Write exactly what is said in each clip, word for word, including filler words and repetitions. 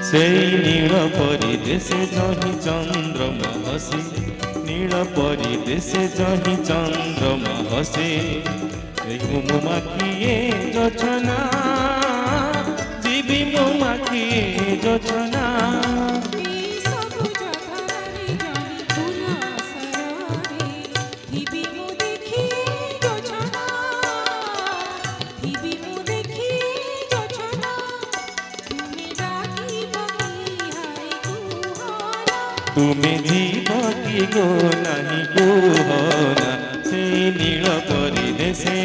सेई नील परिदेशे जहि चंद्रमा हसे नील परिदेशे जहि चंद्रमा हसे मो माखिए जोछना जीवी मो माखिए जोछना तुम्हें जीव की गो नहीं कुहना से नील परिदेशे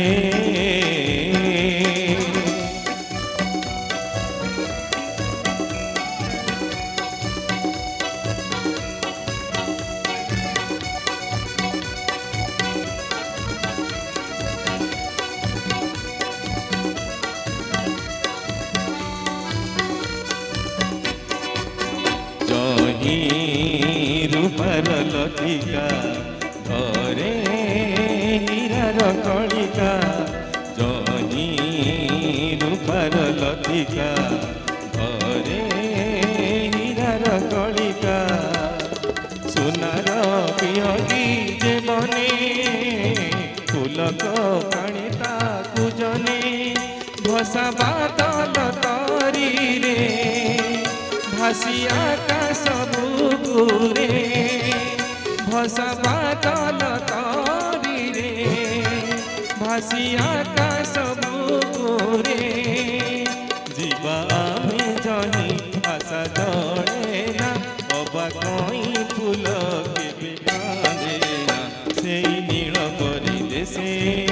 रूपार लतिका घरे हीरार कणिका जही रूपार लतिका घरे हीरार कणिका सोनार पिहगी जे बने फूलक पाणी ताकु जने भसा बादल तरी रे भासी आकाश बुकुरे भसा बादल तरी रे भासी आकाश बुकुरे जीवा आमे जही आशा जड़े ना अबा कई फूल के कांदे ना सेई नील परिदेशे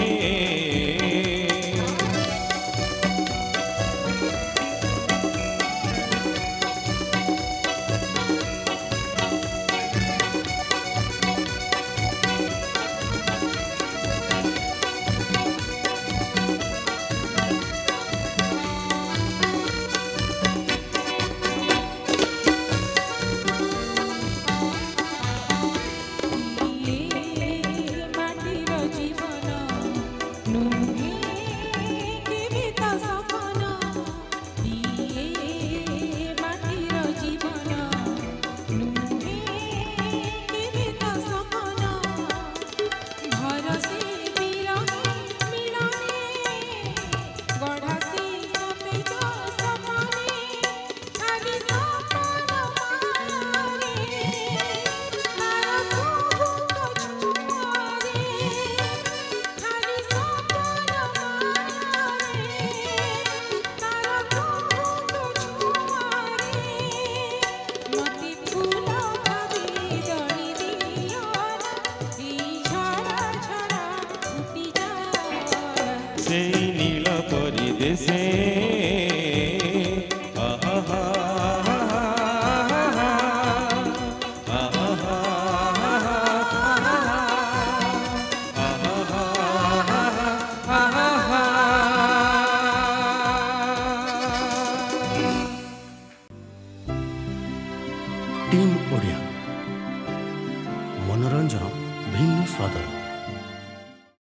नील परिदेशे टीम ओडिया।